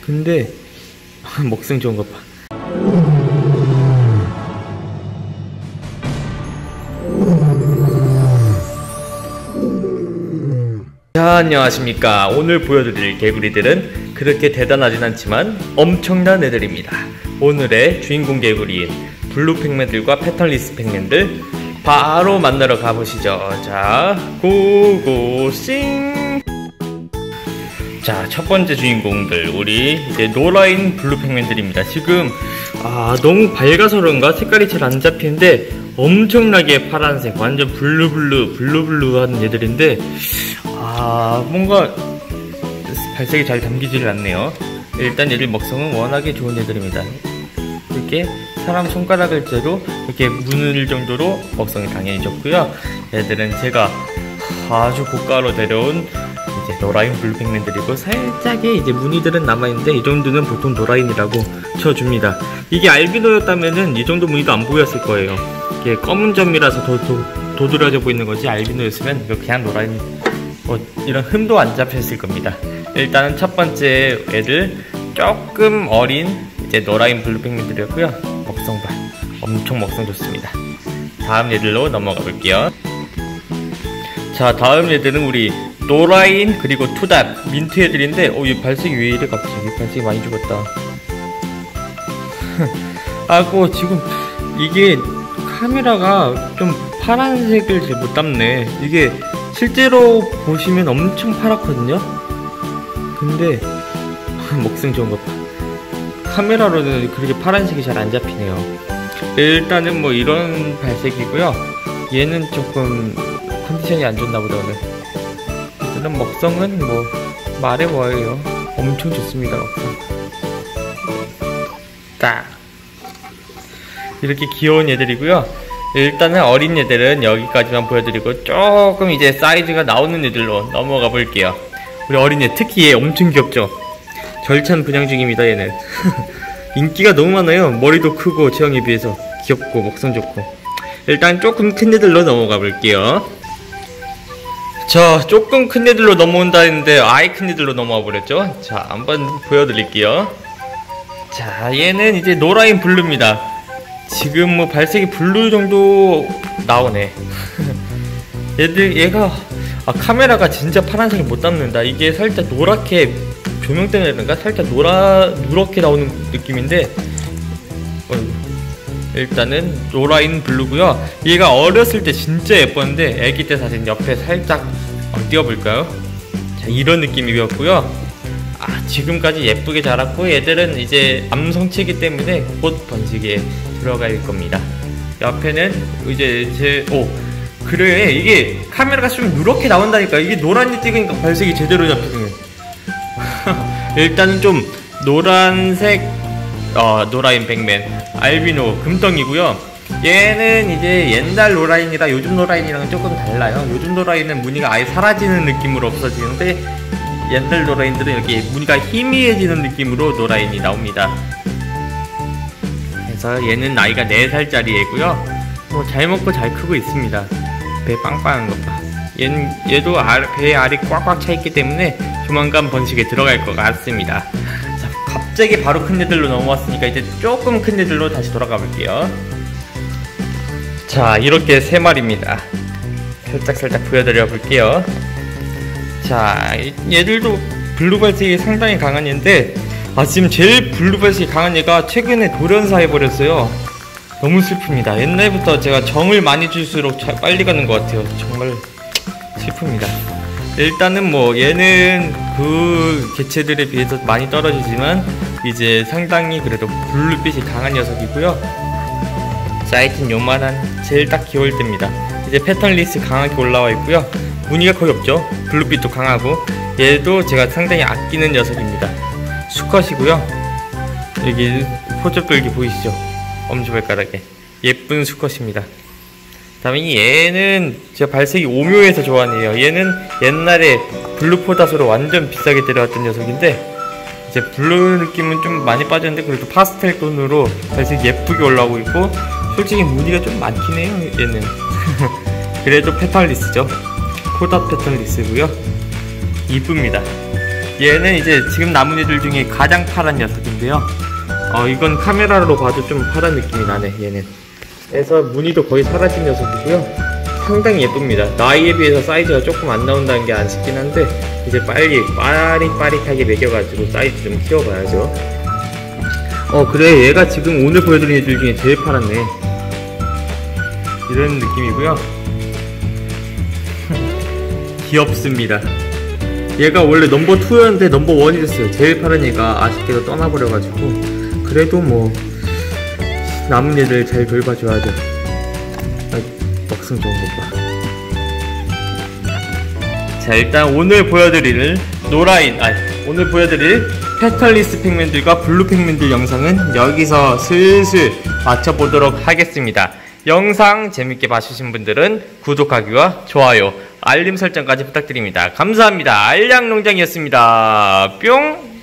근데 먹성 좋은 것 봐. 자, 안녕하십니까. 오늘 보여드릴 개구리들은 그렇게 대단하진 않지만 엄청난 애들입니다. 오늘의 주인공 개구리인 블루 팩맨들과 패턴리스 팩맨들 바로 만나러 가보시죠. 자, 고고싱. 자, 첫 번째 주인공들 우리 이제 노라인 블루 팩맨들입니다. 지금 너무 밝아서 그런가 색깔이 잘 안 잡히는데 엄청나게 파란색, 완전 블루 하는 애들인데 뭔가 발색이 잘 담기지를 않네요. 일단 얘들 먹성은 워낙에 좋은 애들입니다. 이렇게 사람 손가락을 째도 이렇게 무늘 정도로 먹성이 당연히 좋고요. 얘들은 제가 아주 고가로 데려온 이제 노라인 블루 팩맨들이고, 살짝의 이제 무늬들은 남아있는데 이 정도는 보통 노라인이라고 쳐줍니다. 이게 알비노였다면은 이 정도 무늬도 안 보였을 거예요. 이게 검은 점이라서 도드라져 보이는 거지, 알비노였으면 이거 그냥 노라인 이런 흠도 안 잡혔을 겁니다. 일단은 첫 번째 애들 조금 어린 이제 노라인 블루 팩맨들이었고요. 먹성 봐, 엄청 먹성 좋습니다. 다음 애들로 넘어가 볼게요. 자, 다음 애들은 우리 노라인 그리고 투닥 민트 애들인데 이 발색이 왜 이래 갑자기? 발색이 많이 죽었다. 지금 이게 카메라가 좀 파란색을 잘 못 담네. 이게 실제로 보시면 엄청 파랗거든요. 근데 먹성 좋은 것 봐. 카메라로는 그렇게 파란색이 잘 안 잡히네요. 일단은 뭐 이런 발색이고요. 얘는 조금 컨디션이 안 좋나 보다 오늘. 일단 먹성은 뭐 말해 뭐예요. 엄청 좋습니다. 먹성 딱 이렇게 귀여운 애들이고요. 일단은 어린 애들은 여기까지만 보여드리고 조금 이제 사이즈가 나오는 애들로 넘어가 볼게요. 우리 어린 애 특히 얘 엄청 귀엽죠. 절찬 분양 중입니다. 얘는 인기가 너무 많아요. 머리도 크고 체형에 비해서 귀엽고 먹성 좋고. 일단 조금 큰 애들로 넘어가 볼게요. 자, 조금 큰 애들로 넘어온다 했는데 아예 큰 애들로 넘어와 버렸죠. 자, 한번 보여드릴게요. 자, 얘는 이제 노라인 블루입니다. 지금 뭐 발색이 블루 정도 나오네. 얘가 카메라가 진짜 파란색을 못 담는다. 이게 살짝 노랗게 조명 때문에 그런가 살짝 누렇게 나오는 느낌인데 일단은 노라인 블루고요. 얘가 어렸을 때 진짜 예뻤는데 애기 때 사진 옆에 살짝 띄워볼까요? 자, 이런 느낌이었고요. 지금까지 예쁘게 자랐고 얘들은 이제 암성체이기 때문에 곧 번식에 들어갈 겁니다. 옆에는 이제 그래, 이게 카메라가 좀 누렇게 나온다니까. 이게 노란이 찍으니까 발색이 제대로 잡히네. 일단은 좀 노란색 노라인 팩맨 알비노 금덩이고요. 얘는 이제 옛날 노라인이라 요즘 노라인이랑은 조금 달라요. 요즘 노라인은 무늬가 아예 사라지는 느낌으로 없어지는데 옛날 노라인들은 이렇게 무늬가 희미해지는 느낌으로 노라인이 나옵니다. 그래서 얘는 나이가 4살짜리 애고요. 잘 먹고 잘 크고 있습니다. 배 빵빵한 것 봐. 얘도 배에 알이 꽉꽉 차있기 때문에 조만간 번식에 들어갈 것 같습니다. 자, 갑자기 바로 큰 애들로 넘어왔으니까 이제 조금 큰 애들로 다시 돌아가 볼게요. 자, 이렇게 3마리입니다. 살짝 보여드려 볼게요. 자, 얘들도 블루 발색이 상당히 강한 얘인데 지금 제일 블루 발색이 강한 얘가 최근에 돌연사 해버렸어요. 너무 슬픕니다. 옛날부터 제가 정을 많이 줄수록 빨리 가는 것 같아요. 정말 슬픕니다. 일단은 뭐 얘는 그 개체들에 비해서 많이 떨어지지만 이제 상당히 그래도 블루빛이 강한 녀석이고요. 사이즈는 요만한 제일 딱 귀여울 때입니다. 이제 패턴리스 강하게 올라와 있고요. 무늬가 거의 없죠. 블루빛도 강하고 얘도 제가 상당히 아끼는 녀석입니다. 수컷이고요. 여기 포접돌기 보이시죠? 엄지발가락에 예쁜 수컷입니다. 다음에 얘는 제가 발색이 오묘해서 좋아하는 애예요. 얘는 옛날에 블루포다스로 완전 비싸게 데려왔던 녀석인데 이제 블루 느낌은 좀 많이 빠졌는데 그래도 파스텔 톤으로 발색이 예쁘게 올라오고 있고, 솔직히 무늬가 좀 많긴 해요 얘는. 그래도 패턴리스죠. 코다 패턴리스고요. 이쁩니다. 얘는 이제 지금 남은 애들 중에 가장 파란 녀석인데요. 이건 카메라로 봐도 좀 파란 느낌이 나네, 얘는. 그래서 무늬도 거의 사라진 녀석이고요. 상당히 예쁩니다. 나이에 비해서 사이즈가 조금 안 나온다는 게 아쉽긴 한데, 이제 빨리 빠릿빠릿하게 먹여가지고 사이즈 좀 키워봐야죠. 그래, 얘가 지금 오늘 보여드린 애들 중에 제일 파랗네. 이런 느낌이고요. 귀엽습니다. 얘가 원래 넘버 2였는데 넘버 1이 됐어요. 제일 파란 얘가 아쉽게도 떠나버려가지고. 그래도 뭐 남은 애들 잘 돌봐줘야죠. 먹성 좋은 것 봐. 자, 일단 오늘 보여드릴 오늘 보여드릴 페스탈리스 팩맨들과 블루 팩맨들 영상은 여기서 슬슬 마쳐보도록 하겠습니다. 영상 재밌게 봐주신 분들은 구독하기와 좋아요, 알림 설정까지 부탁드립니다. 감사합니다. 알량농장이었습니다. 뿅!